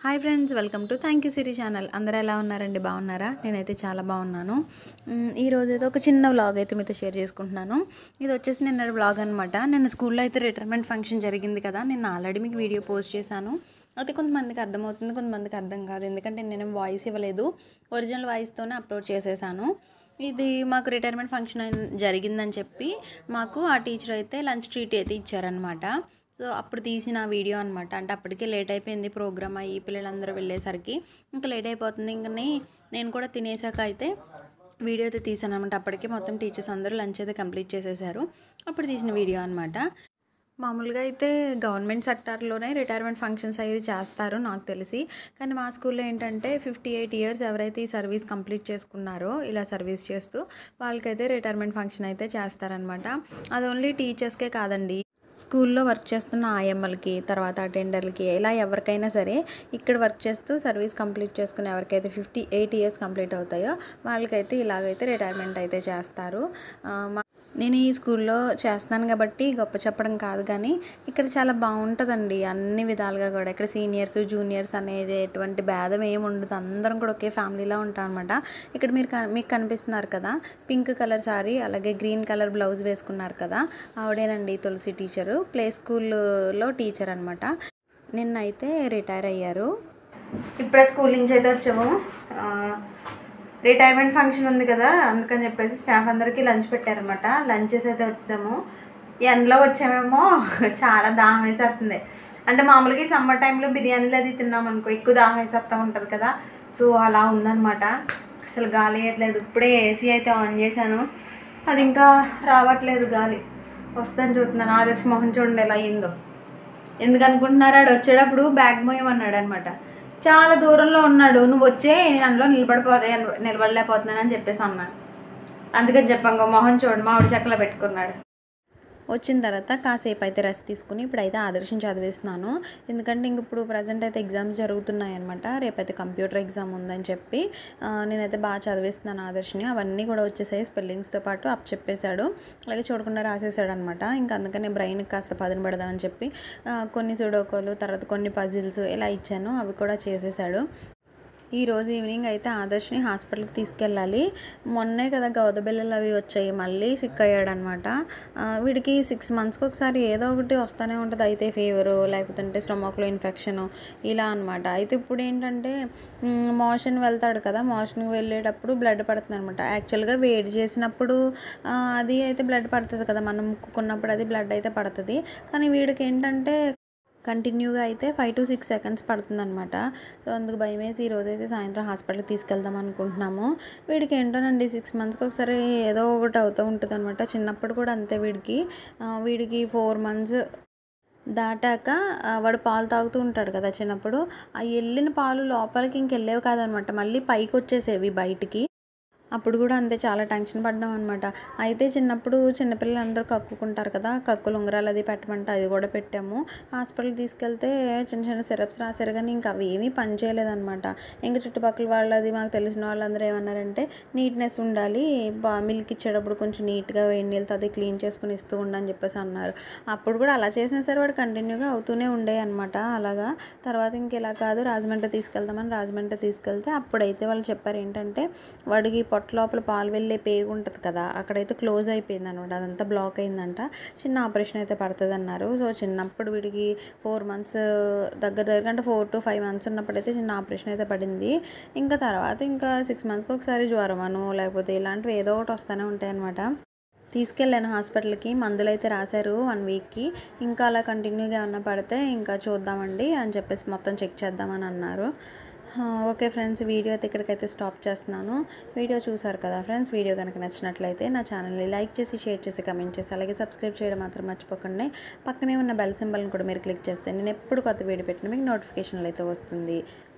Hi friends, welcome to thank you Siri channel. అందరూ ఎలా ఉన్నారండి? బాగున్నారా? నేనైతే చాలా బాగున్నాను. ఈరోజు అయితే ఒక చిన్న వ్లాగ్ అయితే మీతో షేర్ చేసుకుంటున్నాను. ఇది వచ్చేసి నిన్న వ్లాగ్ అనమాట. నిన్న స్కూల్లో అయితే రిటైర్మెంట్ ఫంక్షన్ జరిగింది కదా, నేను ఆల్రెడీ మీకు వీడియో పోస్ట్ చేశాను. అయితే కొంతమందికి అర్థమవుతుంది, కొంతమందికి అర్థం కాదు. ఎందుకంటే నేను వాయిస్ ఇవ్వలేదు, ఒరిజినల్ వాయిస్తోనే అప్లోడ్ చేసేసాను. ఇది మాకు రిటైర్మెంట్ ఫంక్షన్ జరిగిందని చెప్పి మాకు ఆ టీచర్ అయితే లంచ్ ట్రీట్ అయితే ఇచ్చారనమాట. సో అప్పుడు తీసిన వీడియో అనమాట. అంటే అప్పటికే లేట్ అయిపోయింది ప్రోగ్రామ్ అయ్యి పిల్లలందరూ వెళ్ళేసరికి, ఇంకా లేట్ అయిపోతుంది. ఇంకని నేను కూడా తినేసాక అయితే వీడియో అయితే తీసాను అనమాట. అప్పటికే మొత్తం టీచర్స్ అందరూ లంచ్ అయితే కంప్లీట్ చేసేసారు. అప్పుడు తీసిన వీడియో అనమాట. మామూలుగా అయితే గవర్నమెంట్ సెక్టార్లోనే రిటైర్మెంట్ ఫంక్షన్స్ అయితే చేస్తారు నాకు తెలిసి. కానీ మా స్కూల్లో ఏంటంటే 58 ఇయర్స్ ఎవరైతే ఈ సర్వీస్ కంప్లీట్ చేసుకున్నారో, ఇలా సర్వీస్ చేస్తూ వాళ్ళకైతే రిటైర్మెంట్ ఫంక్షన్ అయితే చేస్తారనమాట. అది ఓన్లీ టీచర్స్కే కాదండి, స్కూల్లో వర్క్ చేస్తున్న ఆయమ్మలకి, తర్వాత అటెండర్లకి, ఇలా ఎవరికైనా సరే ఇక్కడ వర్క్ చేస్తూ సర్వీస్ కంప్లీట్ చేసుకుని ఎవరికైతే 58 ఇయర్స్ కంప్లీట్ అవుతాయో వాళ్ళకైతే ఇలాగైతే రిటైర్మెంట్ అయితే చేస్తారు. నేను ఈ స్కూల్లో చేస్తున్నాను కాబట్టి గొప్ప చెప్పడం కాదు, కానీ ఇక్కడ చాలా బాగుంటుందండి అన్ని విధాలుగా కూడా. ఇక్కడ సీనియర్స్ జూనియర్స్ అనేటువంటి భేదం ఏమి ఉండదు, అందరం కూడా ఒకే ఫ్యామిలీలో ఉంటాం అనమాట. ఇక్కడ మీకు కనిపిస్తున్నారు కదా పింక్ కలర్ సారీ, అలాగే గ్రీన్ కలర్ బ్లౌజ్ వేసుకున్నారు కదా, ఆవిడేనండి తులసి టీచరు, ప్లే స్కూల్లో టీచర్ అనమాట. నిన్నైతే రిటైర్ అయ్యారు. ఇప్పుడే స్కూల్ నుంచి అయితే వచ్చాము. రిటైర్మెంట్ ఫంక్షన్ ఉంది కదా, అందుకని చెప్పేసి స్టాఫ్ అందరికీ లంచ్ పెట్టారనమాట. లంచెస్ అయితే వచ్చాము. ఎండలో వచ్చామేమో చాలా దాహం వేసేస్తుంది. అంటే మామూలుగా ఈ సమ్మర్ టైంలో బిర్యానీలు అది తిన్నాం అనుకో, ఎక్కువ దాహం వేసేస్తూ ఉంటుంది కదా. సో అలా ఉందన్నమాట. అసలు గాలి వేయట్లేదు. ఇప్పుడే ఏసీ అయితే ఆన్ చేశాను, అది ఇంకా రావట్లేదు గాలి. వస్తుందని చూస్తున్నాను. ఆదర్శ మొహం చూడండి ఎలా అయిందో. ఎందుకనుకుంటున్నారా, ఆడు వచ్చేటప్పుడు బ్యాగ్ మోయమన్నాడు అనమాట. చాలా దూరంలో ఉన్నాడు, నువ్వు వచ్చే నేను అందులో నిలబడలేకపోతున్నానని చెప్పేసి అన్నాను. అందుకని చెప్పాను, మొహం చూడు మామిడి చెక్కలో పెట్టుకున్నాడు. వచ్చిన తర్వాత కాసేపు అయితే రెస్ట్ తీసుకుని ఇప్పుడైతే ఆదర్శం చదివేస్తున్నాను. ఎందుకంటే ఇంక ఇప్పుడు ప్రజెంట్ అయితే ఎగ్జామ్స్ జరుగుతున్నాయి అనమాట. రేపైతే కంప్యూటర్ ఎగ్జామ్ ఉందని చెప్పి నేనైతే బాగా చదివేస్తున్నాను ఆదర్శని. అవన్నీ కూడా వచ్చేసాయి, స్పెల్లింగ్స్తో పాటు అప్ చెప్పేశాడు, అలాగే చూడకుండా రాసేసాడు అనమాట. ఇంకా అందుకని బ్రెయిన్కి కాస్త పదును పెడదామని చెప్పి కొన్ని సుడోకోలు, తర్వాత కొన్ని పజిల్స్ ఇలా ఇచ్చాను, అవి కూడా చేసేసాడు. ఈరోజు ఈవినింగ్ అయితే ఆదర్శ్ని హాస్పిటల్కి తీసుకెళ్ళాలి. మొన్నే కదా గౌదబిల్లలు అవి వచ్చాయి, మళ్ళీ సిక్ అయ్యాడనమాట. వీడికి 6 మంత్స్కి ఒకసారి ఏదో ఒకటి వస్తూనే ఉంటుంది. అయితే ఫీవరు, లేకపోతే స్టమక్లో ఇన్ఫెక్షను, ఇలా అనమాట. అయితే ఇప్పుడు ఏంటంటే మోషన్ వెళ్తాడు కదా, మోషన్కి వెళ్ళేటప్పుడు బ్లడ్ పడుతుంది అనమాట. యాక్చువల్గా వేడి చేసినప్పుడు అది అయితే బ్లడ్ పడుతుంది కదా, మనం ముక్కుకున్నప్పుడు అది బ్లడ్ అయితే పడుతుంది. కానీ వీడికి ఏంటంటే కంటిన్యూగా అయితే 5 to 6 సెకండ్స్ పడుతుందన్నమాట. సో అందుకు భయం వేసి ఈరోజు అయితే సాయంత్రం హాస్పిటల్కి తీసుకెళ్దాం అనుకుంటున్నాము. వీడికి ఏంటోనండి 6 మంత్స్కి ఒకసారి ఏదో ఒకటి అవుతూ ఉంటుంది అనమాట. చిన్నప్పుడు కూడా అంతే. వీడికి 4 మంత్స్ దాటాక వాడు పాలు తాగుతూ ఉంటాడు కదా చిన్నప్పుడు, ఆ వెళ్ళిన పాలు లోపలికి ఇంకెళ్ళేవి కాదనమాట, మళ్ళీ పైకి వచ్చేసేవి బయటికి. అప్పుడు కూడా అంతే, చాలా టెన్షన్ పడ్డాం అనమాట. అయితే చిన్నప్పుడు చిన్నపిల్లలు అందరూ కక్కుకుంటారు కదా, కక్కులు ఉంగరాలు అది పెట్టమంటే అది కూడా పెట్టాము. హాస్పిటల్కి తీసుకెళ్తే చిన్న చిన్న సిరప్స్ రాశారు, కానీ ఇంకా అవి ఏమీ పని చేయలేదన్నమాట. ఇంకా చుట్టుపక్కల వాళ్ళది మాకు తెలిసిన వాళ్ళందరూ ఏమన్నారంటే నీట్నెస్ ఉండాలి, మిల్క్ ఇచ్చేటప్పుడు కొంచెం నీట్గా వేడి నీళ్ళతో అది క్లీన్ చేసుకుని ఇస్తూ ఉండని చెప్పేసి అన్నారు. అప్పుడు కూడా అలా చేసినా సరే వాడు కంటిన్యూగా అవుతూనే ఉండే అనమాట. అలాగా తర్వాత ఇంకెలా కాదు, రాజమండ్రి తీసుకెళ్దామని రాజమండ్రి తీసుకెళ్తే అప్పుడైతే వాళ్ళు చెప్పారు ఏంటంటే వాడికి పొట్ట లోపల పాలు వెళ్ళే పేగు ఉంటుంది కదా, అక్కడైతే క్లోజ్ అయిపోయింది అనమాట, అదంతా బ్లాక్ అయిందంట. చిన్న ఆపరేషన్ అయితే పడుతుంది అన్నారు. సో చిన్నప్పుడు వీడికి 4 మంత్స్ దగ్గర అంటే 4 to 5 మంత్స్ ఉన్నప్పుడైతే చిన్న ఆపరేషన్ అయితే పడింది. ఇంకా తర్వాత ఇంకా 6 మంత్స్కి ఒకసారి జ్వరం అను లేకపోతే ఇలాంటివి ఏదో ఒకటి వస్తూనే ఉంటాయి అనమాట. తీసుకెళ్ళాను హాస్పిటల్కి, మందులు అయితే రాశారు 1 వీక్కి. ఇంకా అలా కంటిన్యూగా ఏమన్నా పడితే ఇంకా చూద్దామండి అని చెప్పేసి మొత్తం చెక్ చేద్దామని అన్నారు. ఓకే ఫ్రెండ్స్, వీడియో అయితే ఇక్కడికైతే స్టాప్ చేస్తున్నాను. వీడియో చూసారు కదా ఫ్రెండ్స్, వీడియో కనుక నచ్చినట్లయితే నా ఛానల్ని లైక్ చేసి, షేర్ చేసి, కమెంట్ చేసి, అలాగే సబ్స్క్రైబ్ చేయడం మాత్రం మర్చిపోకండి. పక్కనే ఉన్న బెల్ సింబల్ని కూడా మీరు క్లిక్ చేస్తే నేను ఎప్పుడు కొత్త వీడియో పెట్టినా మీకు నోటిఫికేషన్లు అయితే వస్తుంది.